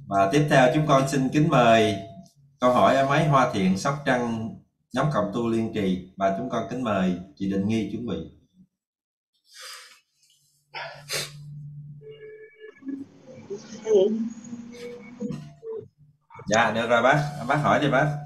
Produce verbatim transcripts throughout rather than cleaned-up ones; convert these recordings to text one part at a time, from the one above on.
Và tiếp theo chúng con xin kính mời câu hỏi ở máy Hoa Thiện Sóc Trăng nhóm cộng tu Liên Trì, và chúng con kính mời chị Định Nghi chuẩn bị. Dạ được rồi bác, bác hỏi đi bác.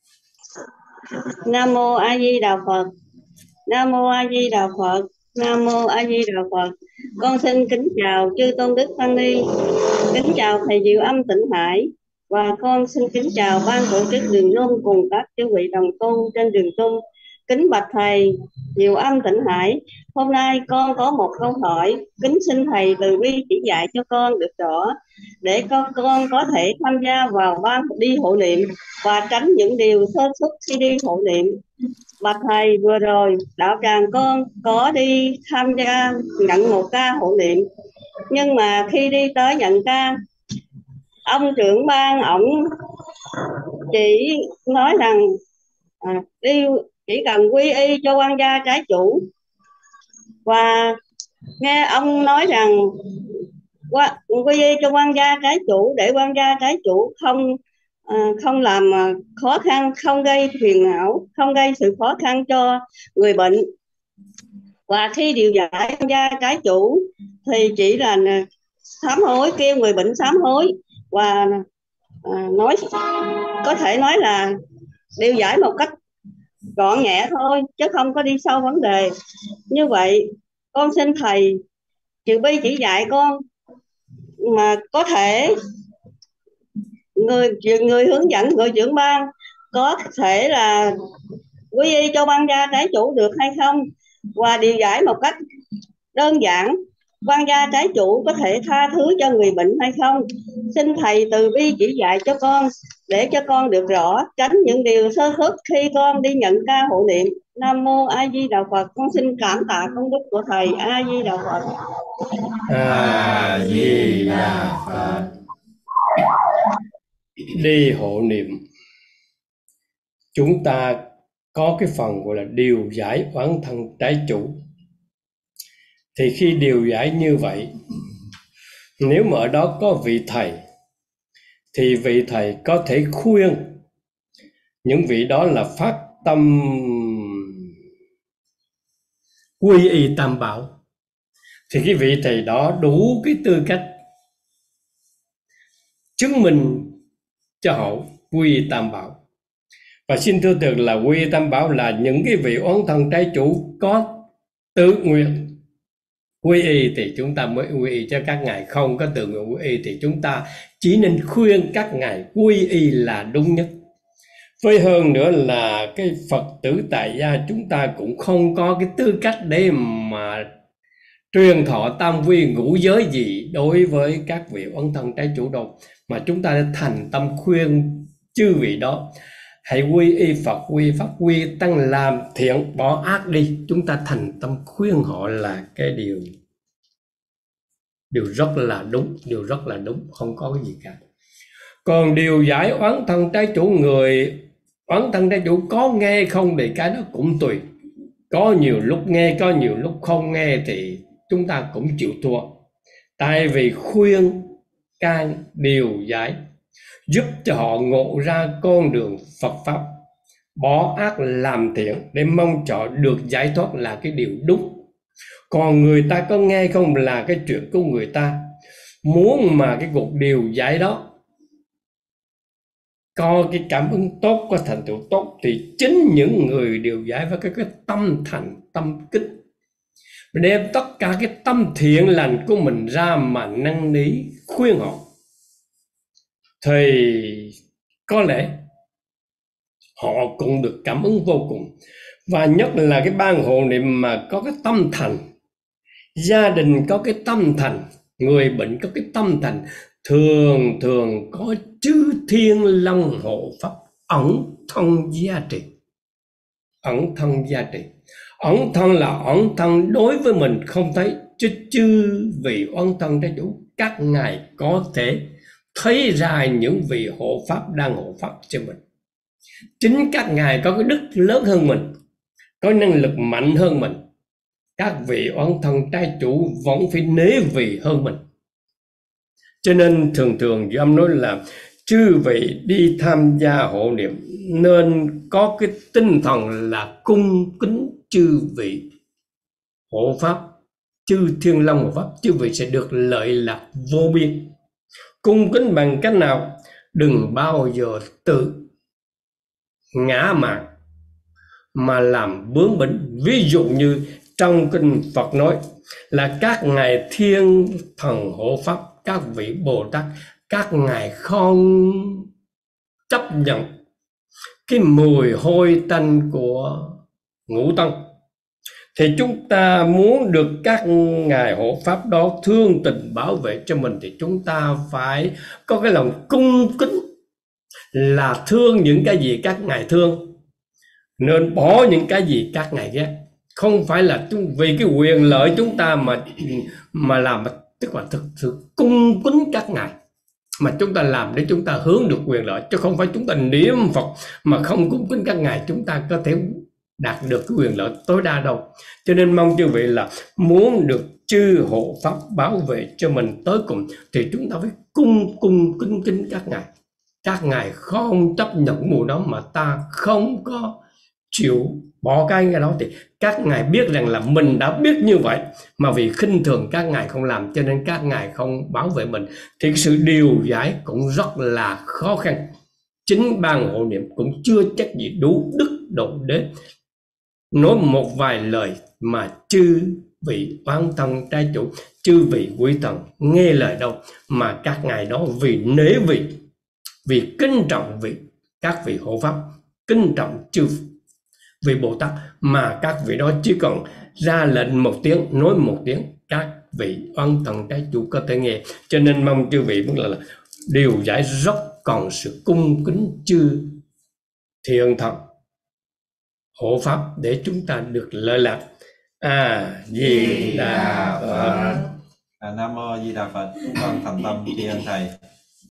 Nam mô A Di Đà Phật. Nam mô A Di Đà Phật. Nam mô A Di Đà Phật. Con xin kính chào chư tôn đức tăng ni, kính chào thầy Diệu Âm Tịnh Hải, và con xin kính chào ban tổ chức đường luân cùng các chư vị đồng tu trên đường tu. Kính bạch thầy Diệu Âm Tịnh Hải, hôm nay con có một câu hỏi, kính xin thầy từ bi chỉ dạy cho con được rõ, để con con có thể tham gia vào ban đi hộ niệm và tránh những điều sơ suất khi đi hộ niệm. Bạch thầy, vừa rồi đạo tràng con có đi tham gia nhận một ca hộ niệm, nhưng mà khi đi tới nhận ca, ông trưởng ban ổng chỉ nói rằng à, đi chỉ cần quy y cho quan gia trái chủ, và nghe ông nói rằng qua quy y cho quan gia trái chủ để quan gia trái chủ không à, không làm khó khăn, không gây phiền não, không gây sự khó khăn cho người bệnh. Và khi điều giải quan gia trái chủ thì chỉ là sám hối, kêu người bệnh sám hối, và à, nói có thể nói là điều giải một cách gọn nhẹ thôi, chứ không có đi sâu vấn đề. Như vậy con xin thầy từ bi chỉ dạy con, mà có thể người người hướng dẫn, người trưởng ban có thể là quy y cho ban gia trái chủ được hay không, và điều giải một cách đơn giản, quan gia trái chủ có thể tha thứ cho người bệnh hay không. Xin thầy từ bi chỉ dạy cho con, để cho con được rõ, tránh những điều sơ suất khi con đi nhận ca hộ niệm. Nam mô A Di Đà Phật. Con xin cảm tạ công đức của thầy. A Di Đà Phật. A Di Đà Phật. Đi hộ niệm, chúng ta có cái phần gọi là điều giải oán thân trái chủ. Thì khi điều giải như vậy, nếu mà ở đó có vị thầy, thì vị thầy có thể khuyên những vị đó là phát tâm quy y tam bảo, thì cái vị thầy đó đủ cái tư cách chứng minh cho họ quy y tam bảo. Và xin thưa thật là quy y tam bảo là những cái vị oán thân trái chủ có tự nguyện quy y thì chúng ta mới quy y, cho các ngài không có tự nguyện quy y thì chúng ta chỉ nên khuyên các ngài quy y là đúng nhất. Với hơn nữa là cái Phật tử tại gia chúng ta cũng không có cái tư cách để mà truyền thọ tam quy ngũ giới gì đối với các vị oán thân trái chủ đâu, mà chúng ta đã thành tâm khuyên chư vị đó hãy quy y Phật, quy Pháp, quy Tăng, làm thiện bỏ ác đi. Chúng ta thành tâm khuyên họ là cái điều điều rất là đúng, điều rất là đúng, không có cái gì cả. Còn điều giải oán thân trái chủ, người oán thân trái chủ có nghe không thì cái đó cũng tùy. Có nhiều lúc nghe, có nhiều lúc không nghe thì chúng ta cũng chịu thua. Tại vì khuyên can điều giải giúp cho họ ngộ ra con đường Phật Pháp, bỏ ác làm thiện để mong cho được giải thoát là cái điều đúng. Còn người ta có nghe không là cái chuyện của người ta. Muốn mà cái cuộc điều giải đó có cái cảm ứng tốt, có thành tựu tốt, thì chính những người điều giải với cái, cái tâm thành, tâm kính, đem tất cả cái tâm thiện lành của mình ra mà năn nỉ khuyên họ, thì có lẽ họ cũng được cảm ứng vô cùng. Và nhất là cái ban hộ niệm mà có cái tâm thành, gia đình có cái tâm thành, người bệnh có cái tâm thành, thường thường có chư thiên long hộ pháp ẩn thân gia trì. Ẩn thân gia trì, ẩn thân là ẩn thân đối với mình không thấy, chứ chư vị oán thân trái chủ các ngài có thể thấy ra những vị hộ pháp đang hộ pháp cho mình. Chính các ngài có cái đức lớn hơn mình, có năng lực mạnh hơn mình. Các vị oán thân trái chủ vẫn phải nể vị hơn mình. Cho nên thường thường Duy Âm nói là chư vị đi tham gia hộ niệm nên có cái tinh thần là cung kính chư vị hộ pháp, chư thiên long hộ pháp, chư vị sẽ được lợi lạc vô biên. Cung kính bằng cách nào? Đừng bao giờ tự ngã mạn mà làm bướng bỉnh. Ví dụ như trong kinh Phật nói là các ngài thiên thần hộ pháp, các vị Bồ Tát, các ngài không chấp nhận cái mùi hôi tanh của ngũ tông. Thì chúng ta muốn được các ngài hộ pháp đó thương tình bảo vệ cho mình thì chúng ta phải có cái lòng cung kính, là thương những cái gì các ngài thương, nên bỏ những cái gì các ngài ghét. Không phải là vì cái quyền lợi chúng ta mà mà làm, tức là thực sự cung kính các ngài mà chúng ta làm để chúng ta hướng được quyền lợi, chứ không phải chúng ta niệm Phật mà không cung kính các ngài chúng ta có thể đạt được cái quyền lợi tối đa đâu. Cho nên mong chư vị là muốn được chư hộ pháp bảo vệ cho mình tới cùng thì chúng ta phải cung cung kính kính các ngài. Các ngài không chấp nhận mùi đó mà ta không có chịu bỏ cái cái đó thì các ngài biết rằng là mình đã biết như vậy mà vì khinh thường các ngài không làm, cho nên các ngài không bảo vệ mình, thì cái sự điều giải cũng rất là khó khăn. Chính ban hộ niệm cũng chưa chắc gì đủ đức độ để nói một vài lời mà chư vị oán thân trai chủ, chư vị quý thần nghe lời đâu, mà các ngài đó vì nể vị, vì kính trọng vị các vị hộ pháp, kính trọng chư vị Bồ Tát, mà các vị đó chỉ cần ra lệnh một tiếng, nói một tiếng, các vị oán thần trai chủ có thể nghe. Cho nên mong chư vị vẫn là, là điều giải rất còn sự cung kính chư thiện thần hộ pháp để chúng ta được lợi lạc. A Di Đà Phật. À, Nam Mô Di Đà Phật. Chúng con thành tâm tri ân thầy.